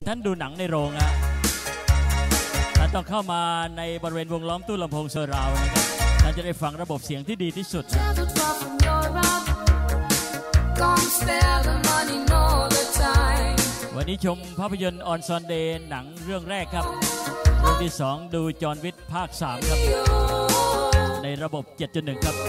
ท่านดูหนังในโรงนะท่านต้องเข้ามาในบริเวณวงล้อมตู้ลำโพงเซอร์ราวด์นะครับท่านจะได้ฟังระบบเสียงที่ดีที่สุดนะวันนี้ชมภาพยนตร์ออนซอนเดย์หนังเรื่องแรกครับเรื่องที่2ดูจอห์นวิกภาค3ครับในระบบ 7.1 ครับ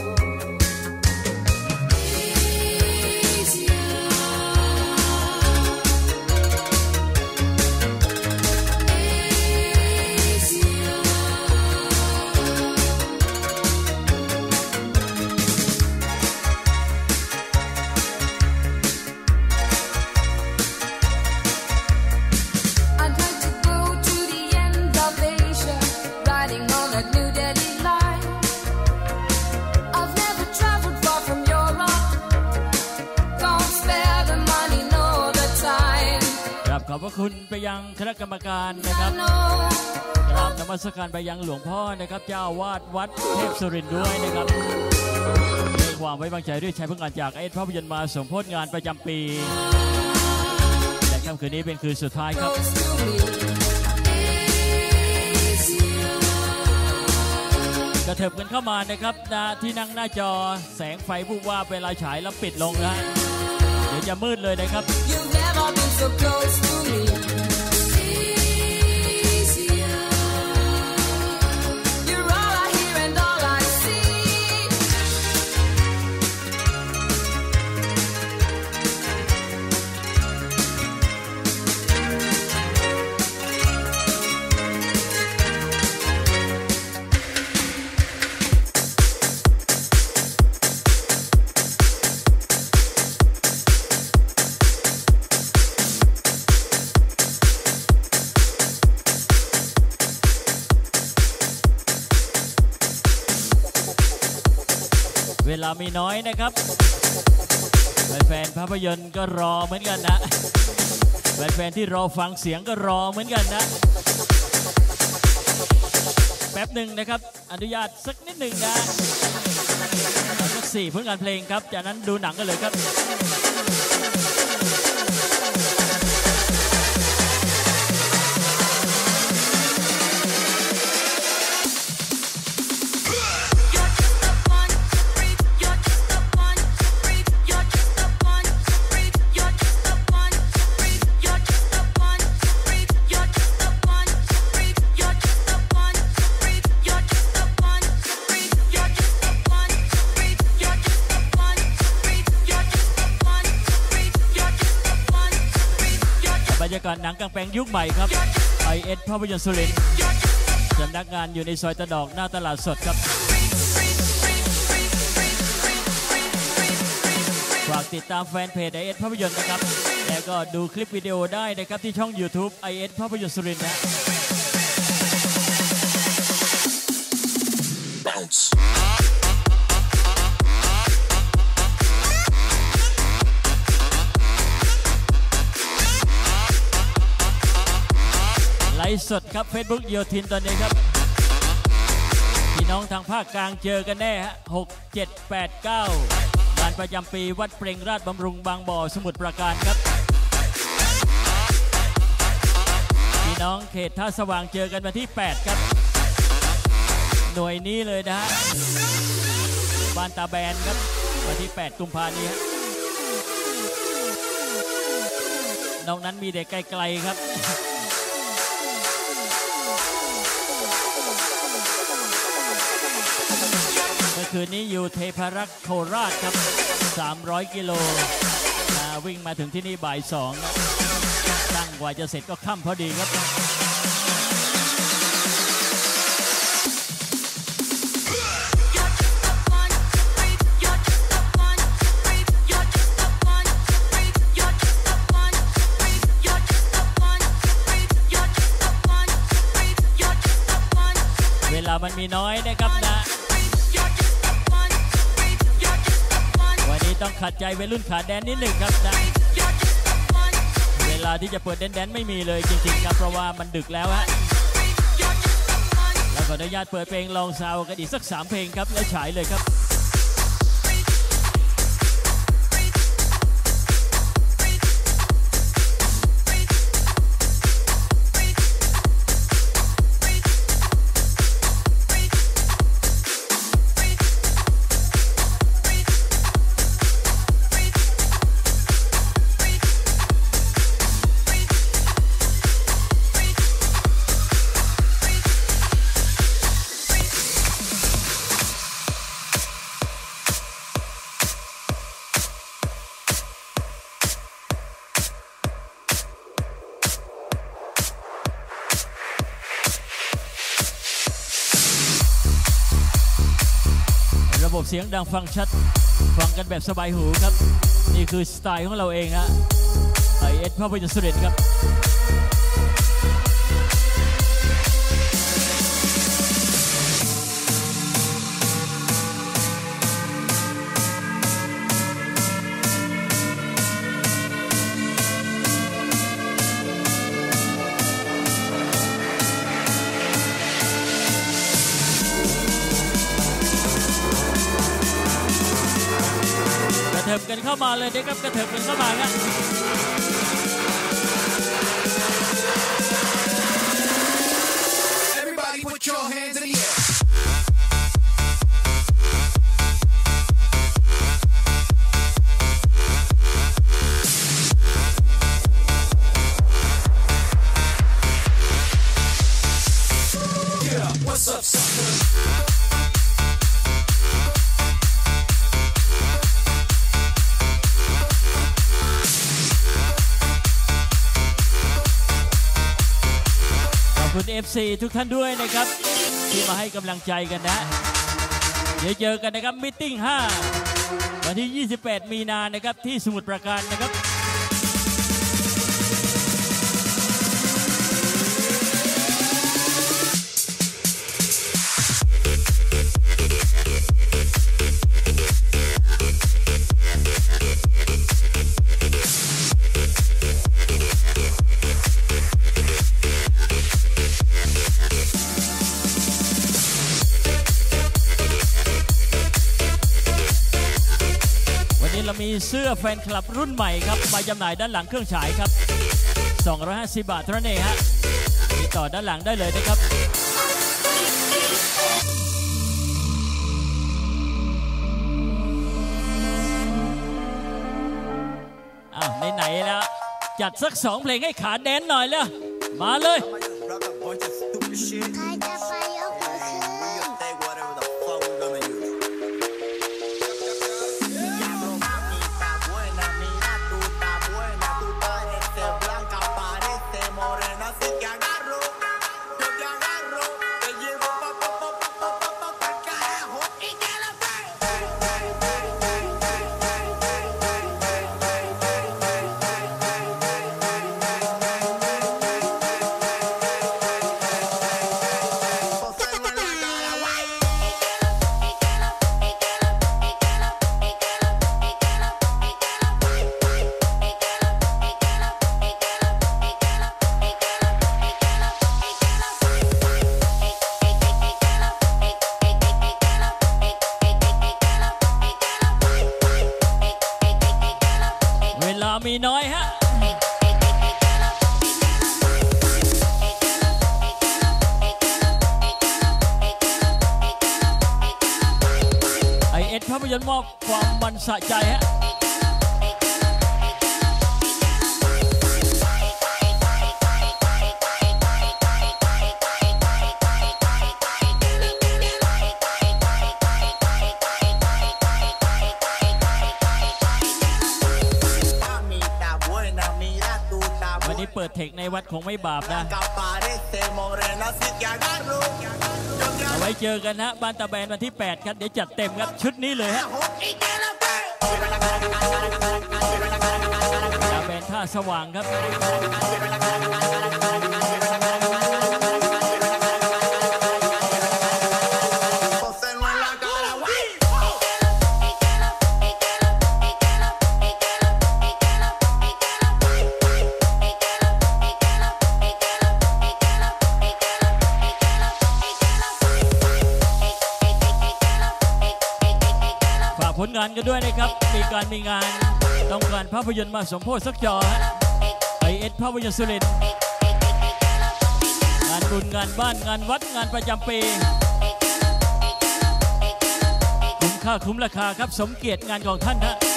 ขอบพระคุณไปยังคณะกรรมการนะครับกราบนมัสการไปยังหลวงพ่อนะครับเจ้าวาดวัดเทพสุรินทร์ด้วยนะครับในความไว้วางใจด้วยชัยพึ่งการจากภาพยนตร์มาสมโภชงานประจำปีแต่ค่ำคืนนี้เป็นคืนสุดท้ายครับกระเถิบกันเข้ามานะครับที่นั่งหน้าจอแสงไฟวูบวาบเวลาฉายแล้วปิดลงนะเดี๋ยวจะมืดเลยนะครับSo close to me. You're all I hear and all I see. เวลามีน้อยนะครับแฟนภาพยนตร์ก็รอเหมือนกันนะแฟนที่รอฟังเสียงก็รอเหมือนกันนะแป๊บหนึ่งนะครับอนุญาตสักนิดหนึ่งนะสัก4ผลงานเพลงครับจากนั้นดูหนังกันเลยครับบรรยากาศหนังกลางแปลงยุคใหม่ครับ IS ภาพยนตร์สุรินทร์สำนักงานอยู่ในซอยตะดอกหน้าตลาดสดครับฝากติดตามแฟนเพจ IS ภาพยนตร์นะครับแล้วก็ดูคลิปวิดีโอได้นะครับที่ช่อง YouTube IS ภาพยนตร์สุรินทร์นะไลฟ์สดครับ Facebook โยธินตอนนี้ครับพี่น้องทางภาคกลางเจอกันแน่ฮะ6 7 8 9งานประจำปีวัดเปล่งราชบำรุงบางบ่อสมุทรปราการครับพี่น้องเขตท่าสว่างเจอกันวันที่8ครับหน่วยนี้เลยนะฮะบ้านตาแบนครับวันที่8กุมภาพันธ์นี้นอกนั้นมีเด็กไกลๆครับเมื่อคืนนี้อยู่เทพารักษ์โคราชครับ300 กิโลวิ่งมาถึงที่นี่บ่าย2ตั้งกว่าจะเสร็จก็ค่ำพอดีครับเวลามันมีน้อยนะครับนะวันนี้ต้องขัดใจวัยรุ่นขาแดนนิดหนึ่งครับนะเวลาที่จะเปิดแดนไม่มีเลยจริงๆครับเพราะว่ามันดึกแล้วฮะแล้วขออนุญาตเปิดเพลงลองซาวกันอีกสัก3เพลงครับแล้วฉายเลยครับ บบบเสียงดังฟังชัดฟังกันแบบสบายหูครับนี่คือสไตล์ของเราเองฮะIS ภาพยนตร์สุดเด็ดครับกระเถิบกันเข้ามาเลยเด็กครับกระเถิบกันเข้ามาครับEverybody put your hands in the air Yeah, what's up, sucker?คุณ FC ทุกท่านด้วยนะครับที่มาให้กำลังใจกันนะเดี๋ยวเจอกันนะครับมีตติ้ง5วันที่28มีนานะครับที่สมุทรปราการนะครับเรามีเสื้อแฟนคลับรุ่นใหม่ครับมาจำหน่ายด้านหลังเครื่องฉายครับ250 บาทเท่านั้นเองฮะติดต่อด้านหลังได้เลยนะครับไหนๆแล้วจัดสัก2เพลงให้ขาแดนหน่อยเลยมาเลยมีน้อยฮะIS ภาพยนตร์มอบความมันสะใจฮะเปิดเทคในวัดคงไม่บาปนะเอาไว้เจอกันนะบ้านตาแบนวันที่8ครับเดี๋ยวจัดเต็มครับชุดนี้เลยฮะตาแบนท่าสว่างครับผลงานกันด้วยนะครับมีงานต้องการภาพยนตร์มาสมโพธิสักจอฮะIS ภาพยนตร์สุรินทร์งานบุญงานบ้านงานวัดงานประจำปีคุ้มค่าคุ้มราคาครับสมเกียรติงานของท่านฮะ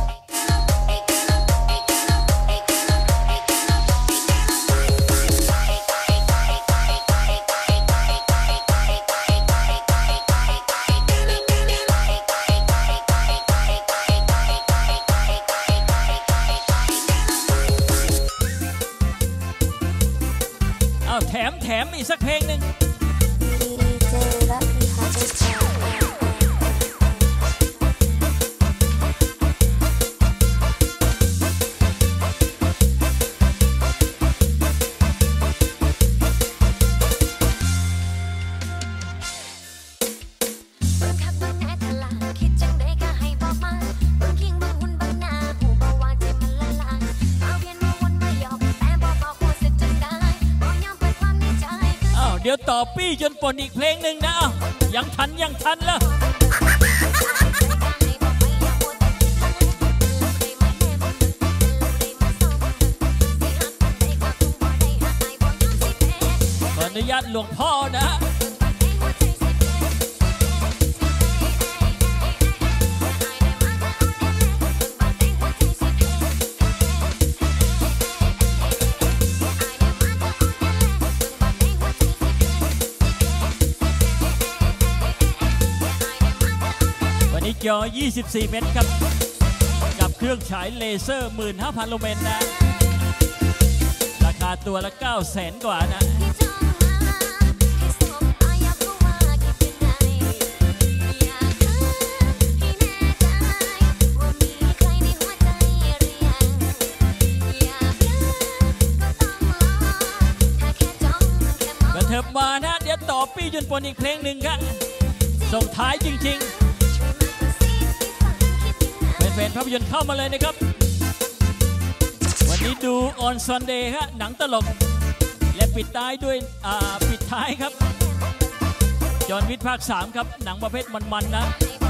แถมอีกสักเพลงหนึ่งเดี๋ยวต่อปี้จนปนอีกเพลงหนึ่งนะยังทันแล้วขออนุญาตหลวงพ่อนะจอ 24 เมตรครับกับเครื่องฉายเลเซอร์ 15,000 ลูเมนนะราคาตัวละ 900,000 กว่านะกระเถิบมานะเดี๋ยวต่อปี้จนปนอีกเพลงหนึ่งครับส่งท้ายจริงๆแฟนภาพยนตร์เข้ามาเลยนะครับวันนี้ดูออนซันเดย์ฮะหนังตลกและปิดท้ายด้วยปิดท้ายครับจอห์นวิกภาค 3ครับหนังประเภทมันๆนะ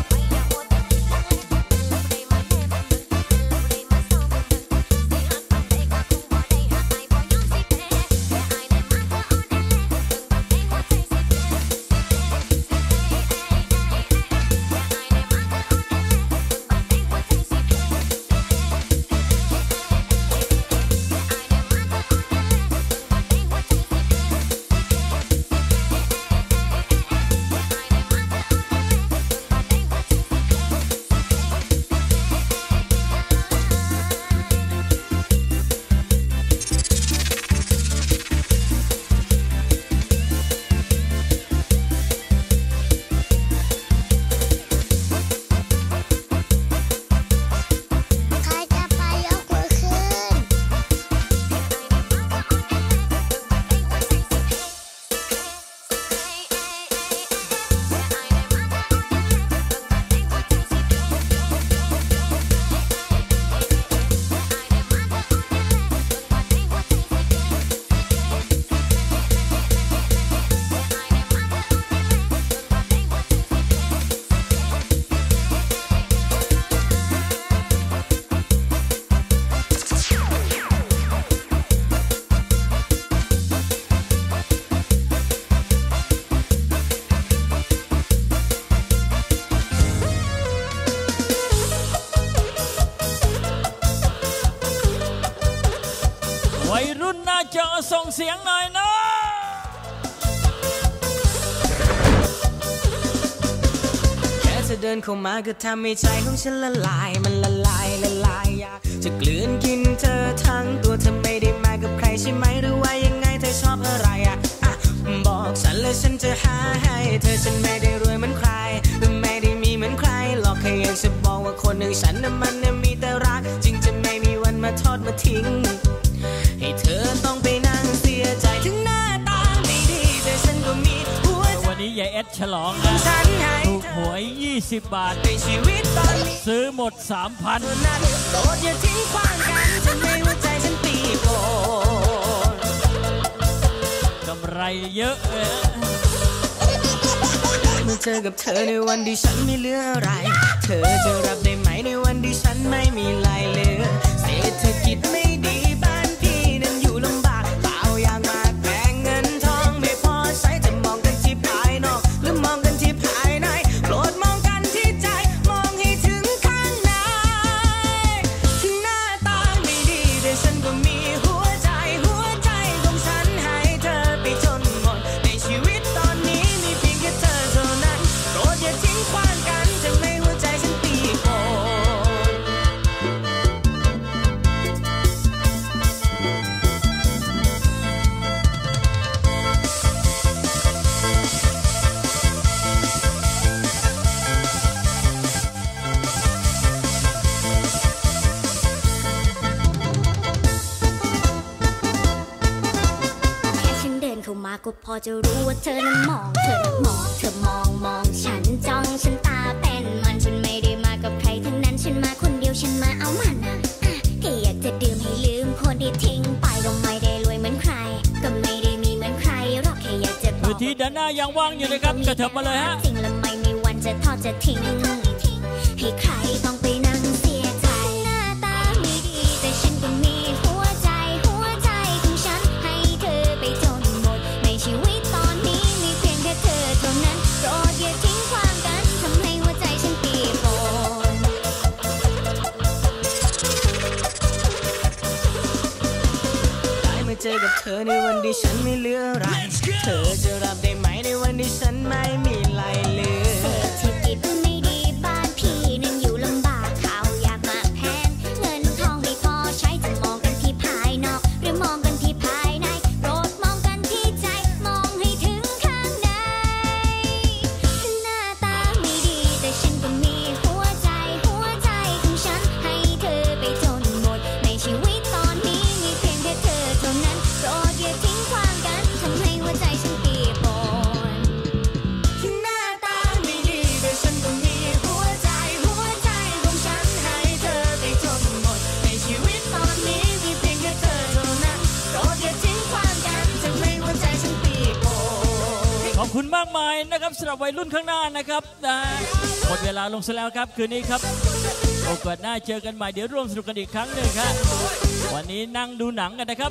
วัยรุ่นหน้าจอส่งเสียงหน่อยนะแค่จะเดินเข้ามาก็ทำให้ใจของฉันละลายมันละลายอยากจะกลืนกินเธอทั้งตัวเธอไม่ได้มากับใครใช่ไหมหรือว่ายังไงเธอชอบอะไรบอกฉันแล้วฉันจะหาให้เธอฉันไม่ได้รวยเหมือนใครไม่ได้มีเหมือนใครหรอกแค่อยากจะบอกว่าคนหนึ่งฉันน่ะมันมีแต่รักจึงจะไม่มีวันมาทอดมาทิ้งให้เธอต้องไปนั่งเสียใจถึงหน้าตาไม่ดีแต่ฉันก็มีหัวใจวันนี้ยายแอดฉลองนะถูกหวย20 บาทในชีวิตตอนนี้ซื้อหมด 3,000 นั้นโปรดอย่าทิ้งขว้างกันจนให้หัวใจฉันตีโกนกำไรเยอะเมื่อเจอกับเธอในวันที่ฉันไม่เหลืออะไรเธอจะรับได้ไหมในวันที่ฉันไม่มีอะไรเหลือเศรษฐกิจไม่ดีบ้านพี่นั้นอยู่ลำบากเปล่าอย่างมากแบ่งเงินทองไม่พอใช้จะมองกันที่ภายนอกหรือมองกันที่ภายในโปรดมองกันที่ใจมองให้ถึงข้างในถึงหน้าตาไม่ดีแต่ฉันก็มีหัวใจของฉันให้เธอไปจนหมดในชีวิตตอนนี้มีเพียงแค่เธอเท่านั้นโปรดอย่าทิ้งขว้างกันจะไม่หัวใจฉันตีโกก็พอจะรู้ว่าเธอนั้นมองเธอมองฉันจ้องฉันตาเป็นมันฉันไม่ได้มากับใครทั้งนั้นฉันมาคนเดียวฉันมาเอามันแค่อยากจะดื่มให้ลืมคนที่ทิ้งไปก็ไม่ได้รวยเหมือนใครก็ไม่ได้มีเหมือนใครหรอกแค่อยากจะบอกด้านหน้ายังว่างอยู่นะครับกระเถิบมาเลยฮะจริงและไม่มีวันจะทอดจะทิ้งให้ใครต้องไปนั่งเสียใจหน้าตาไม่ดีแต่ฉันก็มีหัวใจของฉันให้เธอไปจนหมดในชีวิตตอนนี้มีเพียงแค่เธอเท่านั้นโปรดอย่าทิ้งความกันทำให้หัวใจฉันปีโปนได้มาเจอกับเธอในวันที่ฉันไม่เหลืออะไรเธอจะรับได้ไหมในวันที่ฉันไม่มีอะไรเหลือเศรษฐกิจไม่ดีบ้านพี่นั้นอยู่ลำบากข้าวยากมากแพงเงินทองไม่พอใช้จะมองกันที่ภายนอกหรือมองกันที่ภายในโปรดมองกันที่ใจมองให้ถึงข้างในหน้าตาไม่ดีแต่ฉันก็มีหัวใจของฉันให้เธอไปจนหมดในชีวิตตอนนี้มีเพียงแค่เธอเท่านั้นโปรดอย่าทิ้งความกันทำให้หัวใจฉันปีโปนหน้าตาไม่ดีแต่ฉันก็มีหัวใจของฉันให้เธอไปจนหมดในชีวิตตอนนี้มีเพียงแค่เธอเท่านั้นโปรดอย่าทิ้งความกันทำให้หัวใจฉันปีโป้ขอบคุณมากมายนะครับสำหรับวัยรุ่นข้างหน้านะครับหมดเวลาลงซะแล้วครับคืนนี้ครับโอกาสหน้าเจอกันใหม่เดี๋ยวร่วมสนุกกันอีกครั้งหนึ่งครับวันนี้นั่งดูหนังกันนะครับ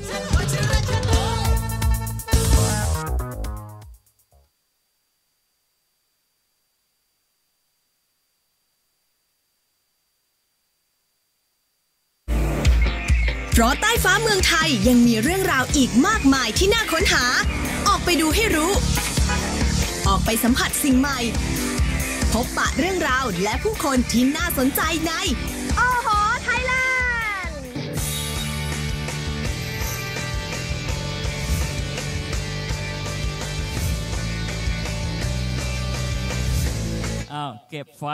เพราะใต้ฟ้าเมืองไทยยังมีเรื่องราวอีกมากมายที่น่าค้นหาออกไปดูให้รู้ออกไปสัมผัสสิ่งใหม่พบปะเรื่องราวและผู้คนที่น่าสนใจในโอ้โหไทยแลนด์เก็บไฟ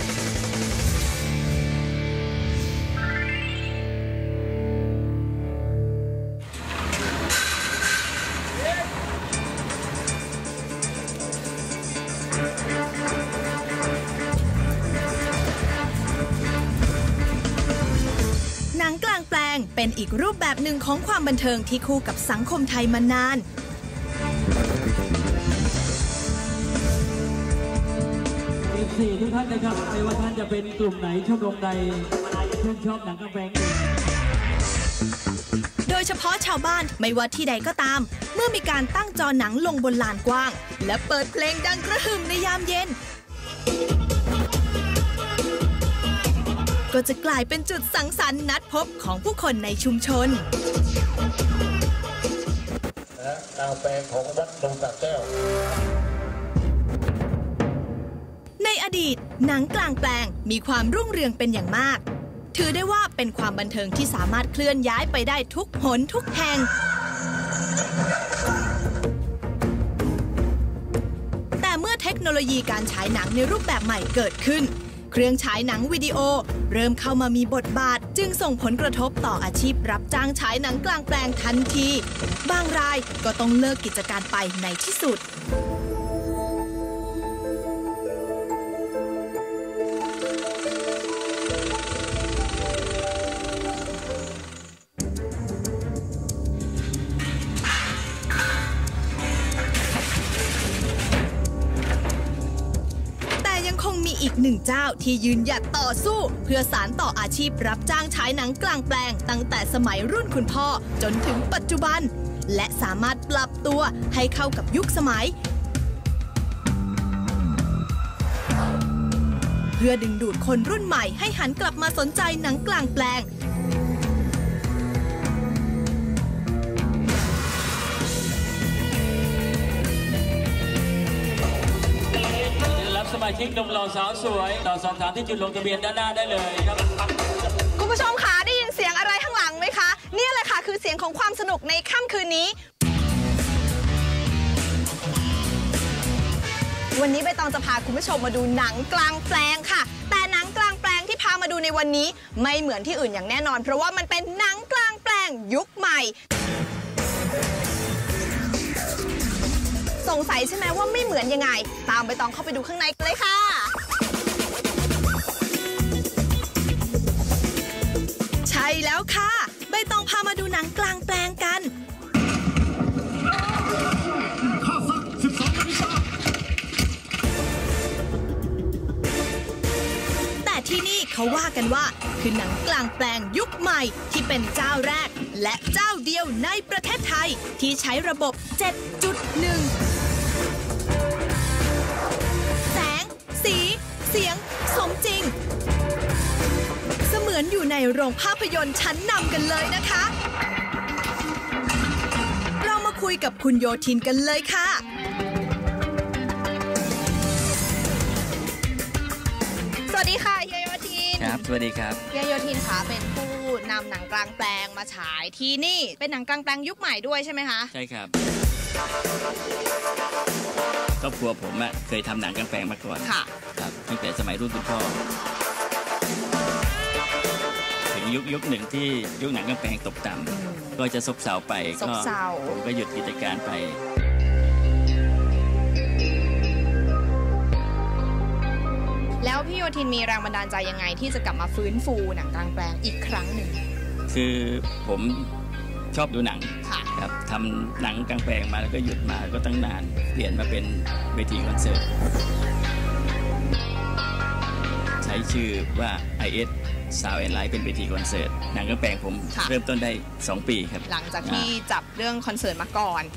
หนังกลางแปลงเป็นอีกรูปแบบหนึ่งของความบันเทิงที่คู่กับสังคมไทยมานาน 14ทุกท่านนะครับไม่ว่าท่านจะเป็นกลุ่มไหนชมรมใดชื่นชอบหนังกลางแปลงโดยเฉพาะชาวบ้านไม่ว่าที่ใดก็ตามเมื่อมีการตั้งจอหนังลงบนลานกว้างและเปิดเพลงดังกระหึ่มในยามเย็นก็จะกลายเป็นจุดสังสรรค์นัดพบของผู้คนในชุมชนกลางแปลงของวัดดงตาแก้วในอดีตหนังกลางแปลงมีความรุ่งเรืองเป็นอย่างมากถือได้ว่าเป็นความบันเทิงที่สามารถเคลื่อนย้ายไปได้ทุกหนทุกแห่งแต่เมื่อเทคโนโลยีการฉายหนังในรูปแบบใหม่เกิดขึ้นเครื่องฉายหนังวิดีโอเริ่มเข้ามามีบทบาทจึงส่งผลกระทบต่ออาชีพรับจ้างฉายหนังกลางแปลงทันทีบางรายก็ต้องเลิกกิจการไปในที่สุดมีอีกหนึ่งเจ้าที่ยืนหยัดต่อสู้เพื่อสานต่ออาชีพรับจ้างฉายหนังกลางแปลงตั้งแต่สมัยรุ่นคุณพ่อจนถึงปัจจุบันและสามารถปรับตัวให้เข้ากับยุคสมัยเพื่อดึงดูดคนรุ่นใหม่ให้หันกลับมาสนใจหนังกลางแปลงสมาชิกหนุ่มหล่อสาวสวยต่อสอบถามที่จุดลงทะเบียนด้านหน้าได้เลยครับคุณผู้ชมคะได้ยินเสียงอะไรข้างหลังไหมคะนี่แหละค่ะคือเสียงของความสนุกในค่ำคืนนี้วันนี้ใบตองจะพาคุณผู้ชมมาดูหนังกลางแปลงค่ะแต่หนังกลางแปลงที่พามาดูในวันนี้ไม่เหมือนที่อื่นอย่างแน่นอนเพราะว่ามันเป็นหนังกลางแปลงยุคใหม่สงสัยใช่ไหมว่าไม่เหมือนยังไงตามใบตองเข้าไปดูข้างในกันเลยค่ะใช่แล้วค่ะใบตองพามาดูหนังกลางแปลงกันข้าศึก12 นาฬิเขาว่ากันว่าคือหนังกลางแปลงยุคใหม่ที่เป็นเจ้าแรกและเจ้าเดียวในประเทศไทยที่ใช้ระบบ 7.1 แสง สี เสียง สมจริง เสมือนอยู่ในโรงภาพยนตร์ชั้นนำกันเลยนะคะ เรามาคุยกับคุณโยธินกันเลยค่ะสวัสดีค่ะเฮียโยธินครับสวัสดีครับเฮียโยธินคะเป็นผู้นำหนังกลางแปลงมาฉายที่นี่เป็นหนังกลางแปลงยุคใหม่ด้วยใช่ไหมคะใช่ครับครอบครัวผมเคยทำหนังกลางแปลงมาก่อนค่ะครับตั้งแต่สมัยรุ่นคุณพ่อถึงยุคหนึ่งที่ยุคหนังกลางแปลงตกต่ำก็จะซบเซาไปก็ผมก็หยุดกิจการไปแล้วพี่โยธินมีแรงบันดาลใจยังไงที่จะกลับมาฟื้นฟูหนังกลางแปลงอีกครั้งหนึ่งคือผมชอบดูหนังค่ะครับทำหนังกลางแปลงมาแล้วก็หยุดมาก็ตั้งนานเปลี่ยนมาเป็นเวทีคอนเสิร์ตใช้ชื่อว่า IS Sound and Light เป็นเวทีคอนเสิร์ตหนังกลางแปลงผมเริ่มต้นได้2 ปีครับหลังจากที่จับเรื่องคอนเสิร์ตมาก่อน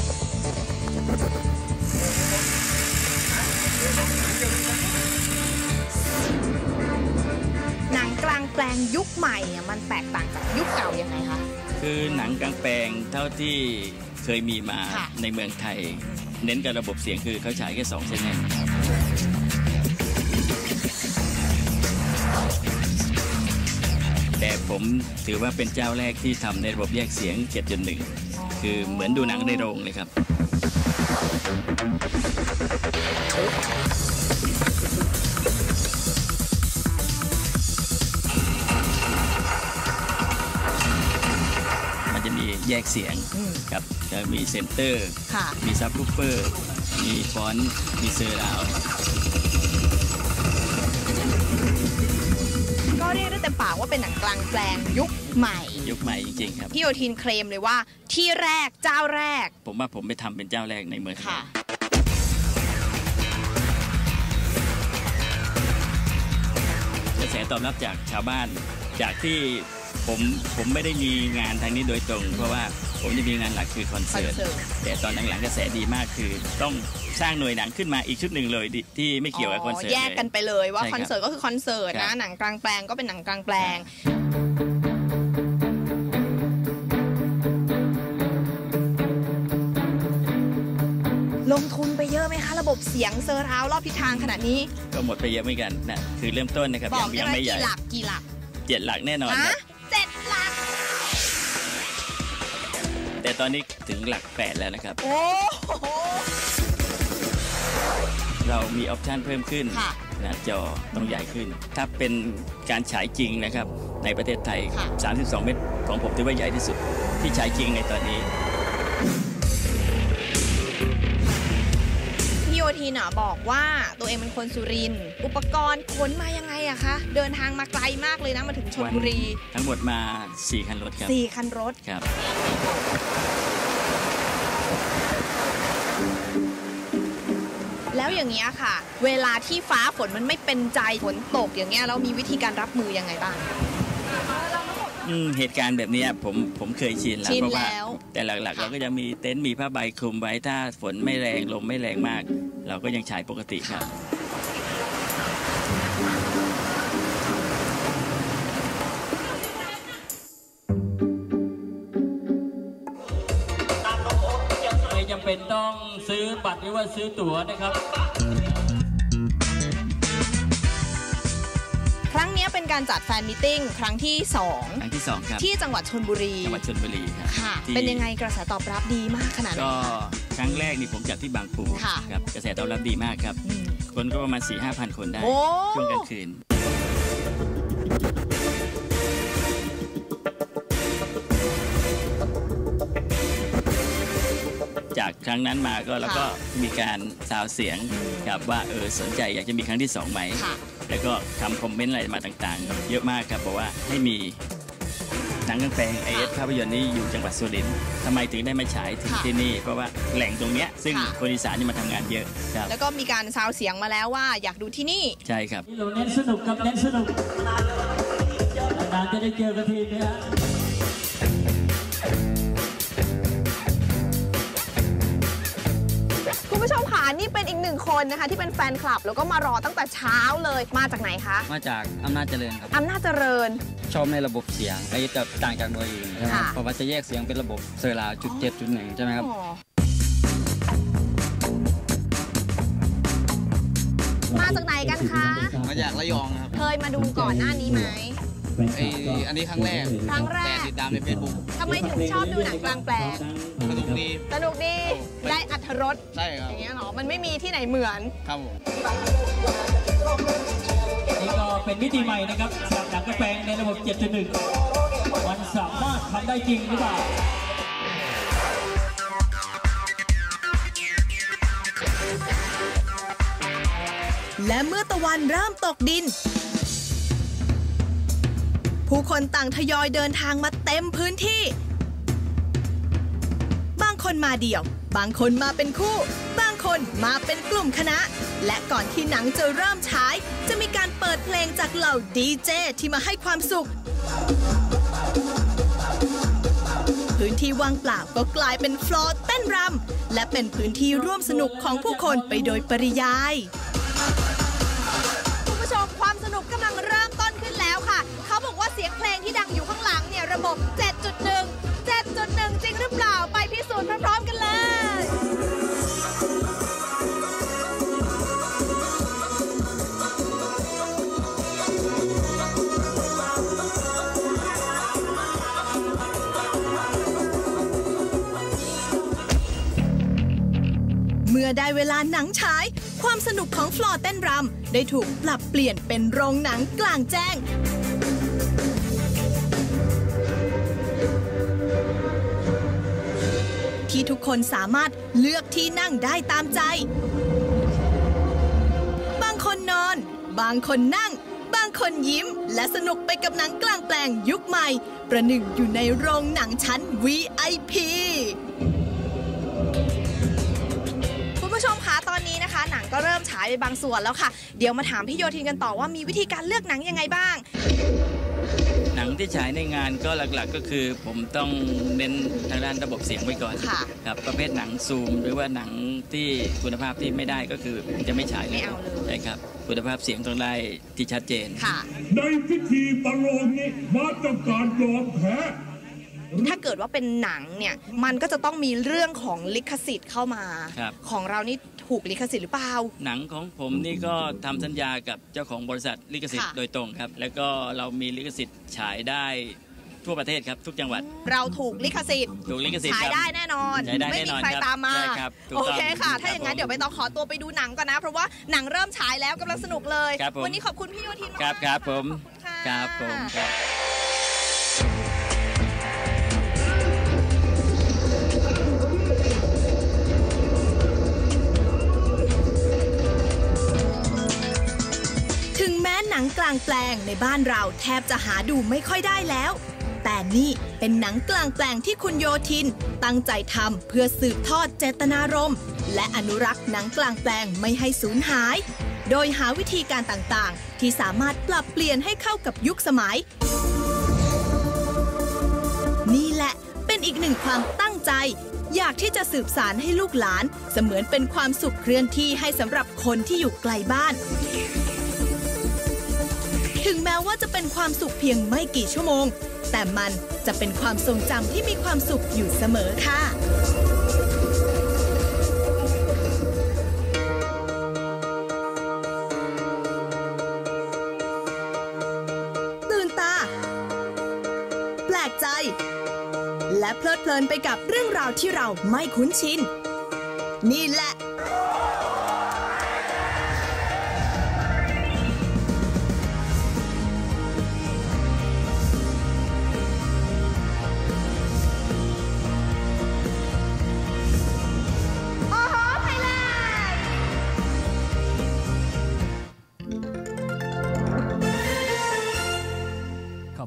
หนังกลางแปลงยุคใหม่มันแตกต่างจากยุคเก่ายังไงคะคือหนังกลางแปลงเท่าที่เคยมีมาในเมืองไทยเน้นกับระบบเสียงคือเขาฉายแค่2 channel แต่ผมถือว่าเป็นเจ้าแรกที่ทำในระบบแยกเสียง 7.1 คือเหมือนดูหนังในโรงเลยครับมันจะมีแยกเสียงครับจะมีเซนเตอร์มีซับวูฟเฟอร์มีฟอนต์มีเซอร์ราวก็เรียกได้เต็มปากว่าเป็นหนังกลางแปลงยุคใหม่จริงๆครับพี่โยธินเคลมเลยว่าที่แรกเจ้าแรกผมว่าผมไปทำเป็นเจ้าแรกในเมืองไทยกระแสตอบรับจากชาวบ้านจากที่ผมไม่ได้มีงานทางนี้โดยตรงเพราะว่าผมจะมีงานหลักคือคอนเสิร์ตแต่ตอนหลังๆกระแสดีมากคือต้องสร้างหน่วยหนังขึ้นมาอีกชุดหนึ่งเลยที่ไม่เกี่ยวกับคอนเสิร์ตแยกกันไปเลยว่าคอนเสิร์ตก็คือคอนเสิร์ตนะหนังกลางแปลงก็เป็นหนังกลางแปลงลงทุนไปเยอะไหมคะระบบเสียงเซอร์ราวรอบทิศทางขนาดนี้ก็หมดไปเยอะเหมือนกันนะคือเริ่มต้นนะครับยังไม่ใหญ่กี่หลัก 7 หลักแน่นอนครับ 7 หลักแต่ตอนนี้ถึงหลัก8แล้วนะครับโอ้โหเรามีออปชันเพิ่มขึ้นนะจอต้องใหญ่ขึ้นถ้าเป็นการฉายจริงนะครับในประเทศไทย32 เมตรของผมถือว่าใหญ่ที่สุดที่ฉายจริงในตอนนี้พี่โยธินบอกว่าตัวเองเป็นคนสุรินทร์อุปกรณ์ขนมายังไงอะคะเดินทางมาไกลมากเลยนะมาถึงชลบุรีทั้งหมดมา4 คันรถครับ 4 คันรถครับแล้วอย่างเงี้ยค่ะเวลาที่ฟ้าฝนมันไม่เป็นใจฝนตกอย่างเงี้ยเรามีวิธีการรับมือยังไงบ้างเหตุการณ์แบบนี้ผมเคยชินแล้วเพราะว่าแต่หลักๆเราก็จะมีเต็นท์มีผ้าใบคลุมไว้ถ้าฝนไม่แรงลมไม่แรงมากเราก็ยังฉายปกติครับไม่จำเป็นต้องซื้อบัตรหรือว่าซื้อตั๋วนะครับครั้งนี้เป็นการจัดแฟนมิทติ้งครั้งที่2 ครับที่จังหวัดชลบุรีครับค่ะเป็นยังไงกระแสตอบรับดีมากขนาดไหนก็ครั้งแรกนี่ผมจัดที่บางปูครับกระแสตอบรับดีมากครับคนก็ประมาณ 4-5,000 คนได้ช่วงกลางคืนจากครั้งนั้นมาก็แล้วก็มีการซาวเสียงครับว่าสนใจอยากจะมีครั้งที่2ไหมแล้วก็ทำคอมเมนต์อะไรมาต่างๆเยอะมากครับบอกว่าให้มีหนังกลางแปลง AS ภาพยนตร์นี้อยู่จังหวัดสุรินทร์ทำไมถึงได้มาฉายถึงที่นี่เพราะว่าแหล่งตรงเนี้ยซึ่งคนอีสานนี่มาทำงานเยอะครับแล้วก็มีการซาวเสียงมาแล้วว่าอยากดูที่นี่ใช่ครับเราเน้นสนุกกับเน้นสนุกนานๆจะได้เจอกันทีนะฮะคุณผู้ชมค่ะนี่เป็นอีกหนึ่งคนนะคะที่เป็นแฟนคลับแล้วก็มารอตั้งแต่เช้าเลยมาจากไหนคะมาจากอำนาจเจริญครับอำนาจเจริญชอบในระบบเสียงไอ้จะต่างจากหน่วยอื่นใช่ไหมเพราะว่าจะแยกเสียงเป็นระบบเซอร์ราวจุด7.1ใช่ไหมครับมาจากไหนกันคะมาจากระยองครับเคยมาดูก่อนหน้านี้ไหมอันนี้ครั้งแรกแต่ติดตามในเฟซบุ๊กทำไมถึงชอบดูหนังกลางแปลงสนุกดีได้อรรถรสใช่ครับอย่างเงี้ยหรอมันไม่มีที่ไหนเหมือนครับผมนี่ก็เป็นมิติใหม่นะครับสำหรับหนังกลางแปลงในระบบ 7.1 มันสามารถทำได้จริงหรือเปล่าและเมื่อตะวันเริ่มตกดินผู้คนต่างทยอยเดินทางมาเต็มพื้นที่บางคนมาเดี่ยวบางคนมาเป็นคู่บางคนมาเป็นกลุ่มคณะและก่อนที่หนังจะเริ่มฉายจะมีการเปิดเพลงจากเหล่าดีเจที่มาให้ความสุขพื้นที่ว่างเปล่าก็กลายเป็นฟลอร์เต้นรำและเป็นพื้นที่ร่วมสนุกของผู้คนไปโดยปริยายคุณผู้ชมความสนุกกำลังเริ่มต้นขึ้นแล้วค่ะเขาบอกว่าเสียงเพลงที่ดังอยู่ข้างหลังเนี่ยระบบ 7.1 จริงหรือเปล่าไปพิสูจน์พร้อมๆกันเลยเมื่อได้เวลาหนังฉายความสนุกของฟลอร์เต้นรำได้ถูกปรับเปลี่ยนเป็นโรงหนังกลางแจ้งที่ทุกคนสามารถเลือกที่นั่งได้ตามใจบางคนนอนบางคนนั่งบางคนยิ้มและสนุกไปกับหนังกลางแปลงยุคใหม่ประหนึ่งอยู่ในโรงหนังชั้น VIP คุณผู้ชมคะตอนนี้นะคะหนังก็เริ่มฉายไปบางส่วนแล้วค่ะเดี๋ยวมาถามพี่โยธินกันต่อว่ามีวิธีการเลือกหนังยังไงบ้างหนังที่ฉายในงานก็หลักๆก็คือผมต้องเน้นทางด้านระบบเสียงไว้ก่อนครับประเภทหนังซูมหรือว่าหนังที่คุณภาพที่ไม่ได้ก็คือจะไม่ฉายเลยใช่ครับคุณภาพเสียงต้องได้ที่ชัดเจนในพิธีประโลมนี้มาจากการยอมแพ้ถ้าเกิดว่าเป็นหนังเนี่ยมันก็จะต้องมีเรื่องของลิขสิทธิ์เข้ามาของเรานี่ถูกลิขสิทธิ์หรือเปล่าหนังของผมนี่ก็ทำสัญญากับเจ้าของบริษัทลิขสิทธิ์โดยตรงครับแล้วก็เรามีลิขสิทธิ์ฉายได้ทั่วประเทศครับทุกจังหวัดเราถูกลิขสิทธิ์ฉายได้แน่นอนไม่มีใครตามมาโอเคค่ะถ้าอย่างนั้นเดี๋ยวไปต้องขอตัวไปดูหนังก่อนนะเพราะว่าหนังเริ่มฉายแล้วกำลังสนุกเลยวันนี้ขอบคุณพี่โยธินมากครับผมครับผมครับถึงแม้หนังกลางแปลงในบ้านเราแทบจะหาดูไม่ค่อยได้แล้วแต่นี่เป็นหนังกลางแปลงที่คุณโยธินตั้งใจทำเพื่อสืบทอดเจตนารมณ์และอนุรักษ์หนังกลางแปลงไม่ให้สูญหายโดยหาวิธีการต่างๆที่สามารถปรับเปลี่ยนให้เข้ากับยุคสมัยนี่แหละเป็นอีกหนึ่งความตั้งใจอยากที่จะสืบสานให้ลูกหลานเสมือนเป็นความสุขเคลื่อนที่ให้สำหรับคนที่อยู่ไกลบ้านถึงแม้ว่าจะเป็นความสุขเพียงไม่กี่ชั่วโมงแต่มันจะเป็นความทรงจำที่มีความสุขอยู่เสมอค่ะตื่นตาแปลกใจและเพลิดเพลินไปกับเรื่องราวที่เราไม่คุ้นชินนี่แหละ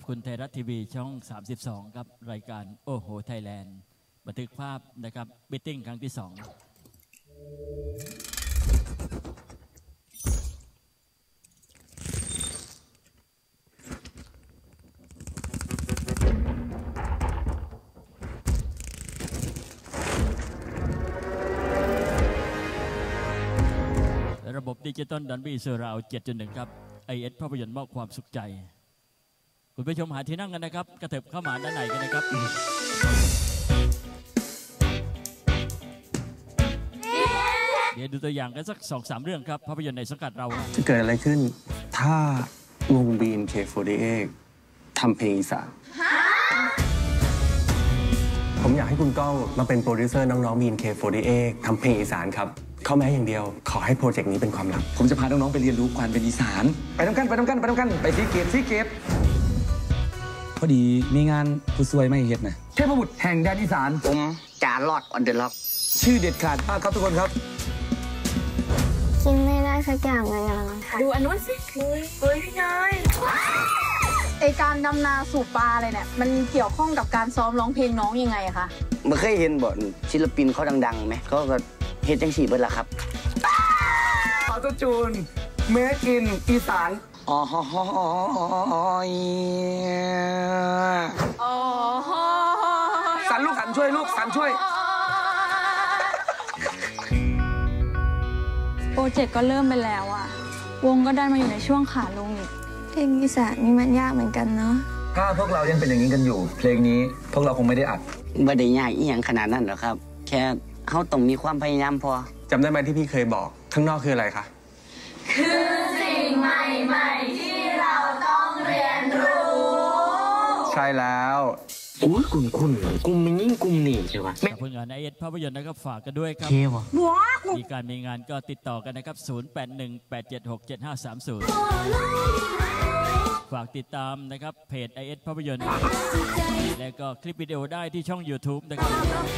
คุณไทยรัฐทีวีช่อง 32 ครับรายการโอ้โหไทยแลนด์บันทึกภาพนะครับมิทติ้งครั้งที่ 2ระบบดิจิตอลดอลบี้เซอร์ราวด์ 7.1 ครับ IS ภาพยนตร์มอบความสุขใจคุณผู้ชมหาที่นั่งกันนะครับกระเถิบเข้ามาด้านในกันนะครับเดี๋ยวดูตัวอย่างกันสัก 2-3 เรื่องครับภาพยนตร์ในสังกัดเราจะเกิดอะไรขึ้นถ้าวง BNK48 ทำเพลงอีสานผมอยากให้คุณก้องมาเป็นโปรดิวเซอร์น้องๆ BNK48 ทำเพลงอีสานครับข้อแม้อย่างเดียวขอให้โปรเจกต์นี้เป็นความลับผมจะพาน้องๆไปเรียนรู้ความเป็นอีสานไปทำกันไปซีเกตพอดีมีงานผู้ช่วยไม่เฮ็ดนะเทพบุตรแห่งแดนอีสานผมจาลอดออนเดอะล็อกชื่อเด็ดขาดมากครับทุกคนครับกินไม่ได้สักอย่างเลยค่ะดูอันนู้นสิเฮ้ยพี่นายไอการดำนาสูบปลาอะไรเนี่ยมันเกี่ยวข้องกับการซ้อมร้องเพลงน้องยังไงอะคะไม่เคยเห็นบ่ศิลปินเขาดังๆไหมเขาก็เฮ็ดจังสี่เบิดละครับออโต้จูนเมคอินอีสานสันลูกสันช่วยลูกสันช่วยโปรเจกต์ก็เริ่มไปแล้วอะวงก็ได้มาอยู่ในช่วงขาลงอีกเพลงอีสานนี่มันยากเหมือนกันเนาะถ้าพวกเรายังเป็นอย่างนี้กันอยู่เพลงนี้พวกเราคงไม่ได้อัดไม่ได้ยากอีหยังขนาดนั้นหรอกครับแค่เขาต้องมีความพยายามพอจำได้ไหมที่พี่เคยบอกข้างนอกคืออะไรคะคือสิ่งใหม่ๆที่เราต้องเรียนรู้ใช่แล้วกลุ่มมันยิ่งกลุ่มนี่ใช่ปะผลงานในภาพยนตร์นะครับฝากกันด้วยครับมีการมีงานก็ติดต่อกันนะครับ0818767530ฝากติดตามนะครับเพจ IS ภาพยนตร์และก็คลิปวิดีโอได้ที่ช่อง YouTube นะครับ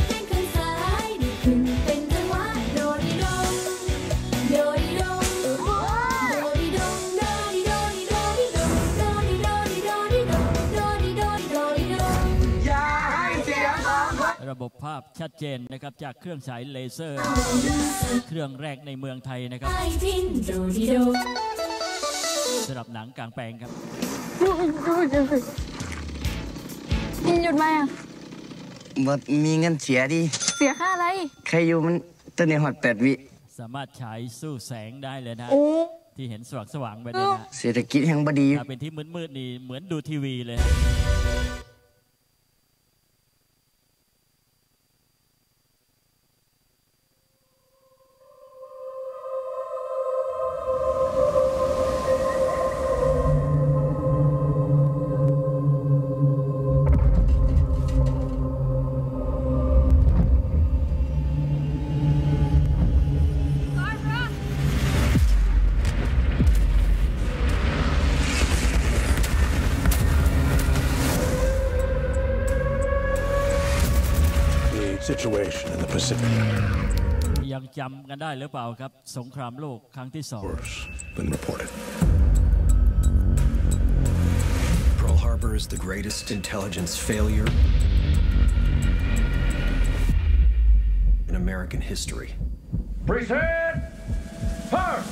ระบบภาพชัดเจนนะครับจากเครื่องฉายเลเซอร์เครื่องแรกในเมืองไทยนะครับสำหรับหนังกลางแปลงครับพี่หยุดไหมอ่ะมีเงินเสียดิเสียค่าอะไรใครอยู่มันตัวในหอด8 วิสามารถฉายสู้แสงได้เลยนะที่เห็นสว่างๆไปเลยนะเศรษฐกิจแห่งบดีเป็นที่มืดๆนี่เหมือนดูทีวีเลย situation in the Pacific ยังจำกันได้หรือเปล่าครับสงครามโลกครั้งที่ 2 been reported Pearl Harbor is the greatest intelligence failure in American history Present first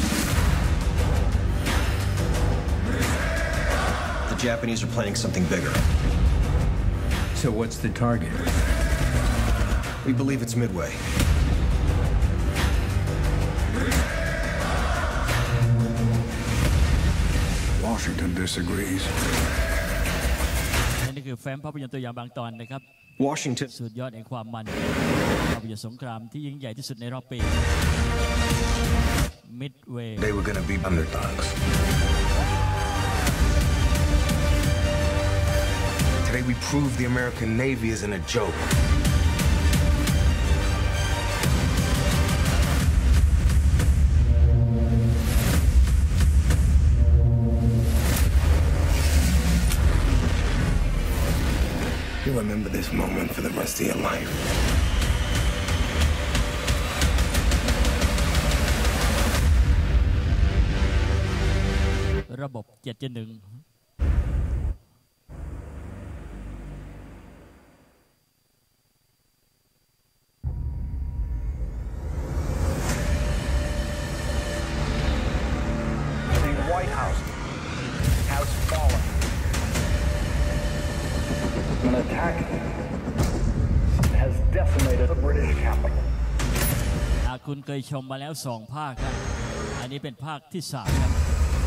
The Japanese are planning something bigger So what's the target? We believe it's Midway. Washington disagrees. นี่คือแฟ้มภาพยนตร์ตัวอย่างบางตอนนะครับ Washington สุดยอดแห่งความมันภาพยนตร์สงครามที่ยิ่งใหญ่ที่สุดในรอบปี Midway. They were going to be underdogs. Today we proved the American Navy isn't a joke. You'll remember this moment for the rest of your life. ระบบ 7.1 คุณเคยชมมาแล้ว2 ภาคครับอันนี้เป็นภาคที่3ครับ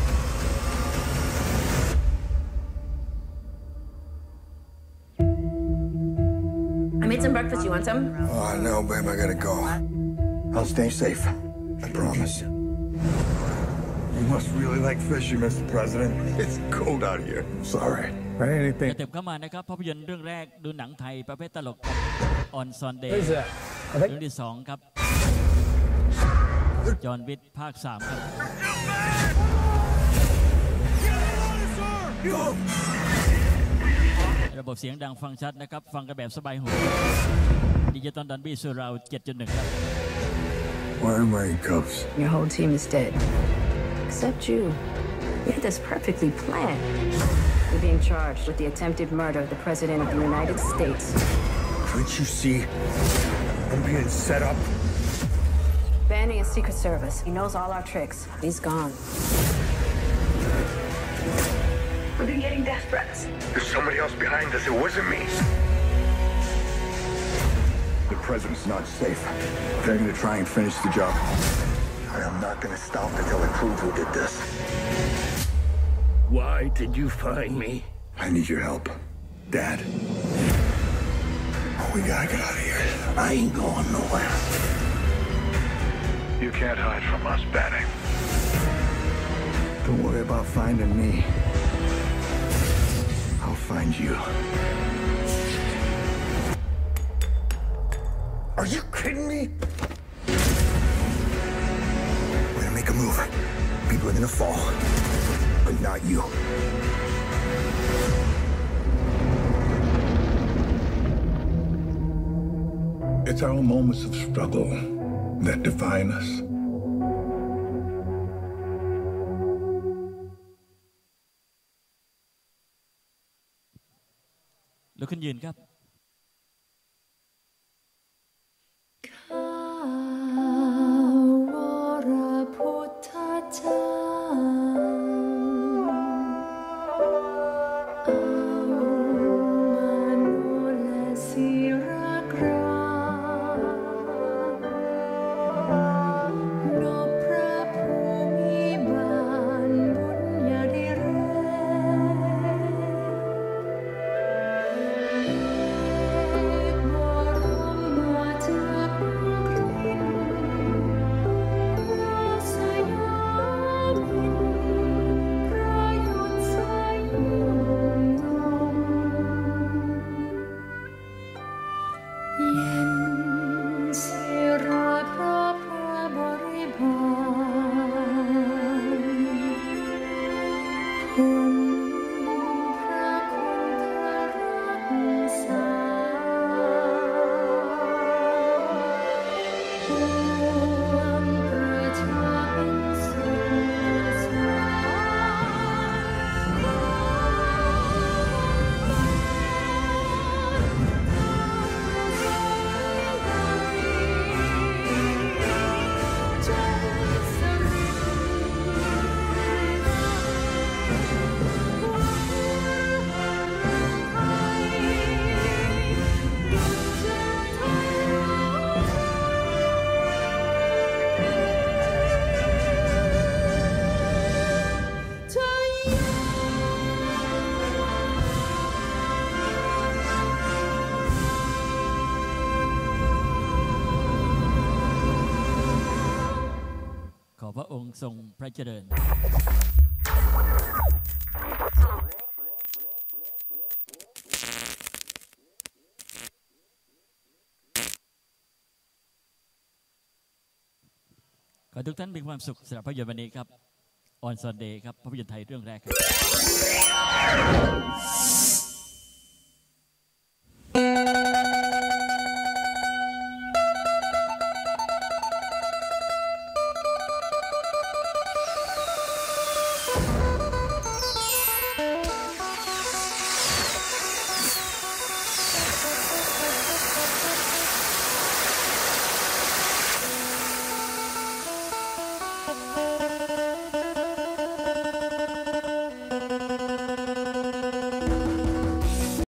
I made some breakfast. You want some? Oh, no, babe, I gotta go. I'll stay safe. I promise. You must really like fishing, Mr. President. It's cold out here. Sorry. เต็มเข้ามานะครับภาพยนตร์เรื่องแรกดูหนังไทยประเภทตลกออนซอนเดย์เรื่องที่2ครับจอห์นวิกภาค3ครับระบบเสียงดังฟังชัดนะครับฟังกันแบบสบายหูดิจิตอลดอลบี้ซูราวด์ 7.1 ครับ Why am I in cuffs? Your whole team is dead. Except you. You had this perfectly planned. You're being charged with the attempted murder of the President of the United States. Can't you see? I'm being set up. Banning is Secret Service. He knows all our tricks. He's gone. We've been getting death threats. There's somebody else behind us. It wasn't me. The president's not safe. They're going to try and finish the job. I am not going to stop until I prove who did this. Why did you find me? I need your help. Dad. We gotta get out of here. I ain't going nowhere. You can't hide from us, Banning. Don't worry about finding me. I'll find you. Are you kidding me? We're gonna make a move. People are gonna fall. But not you. It's our moments of struggle that define us. ลุกขึ้นยืนครับพระองค์ทรงพระเจริญขอทุกท่านมีความสุขสำหรับภาพยนตร์วันนี้ครับออนซอนเดย์ครับภาพยนตร์ไทยเรื่องแรกครับ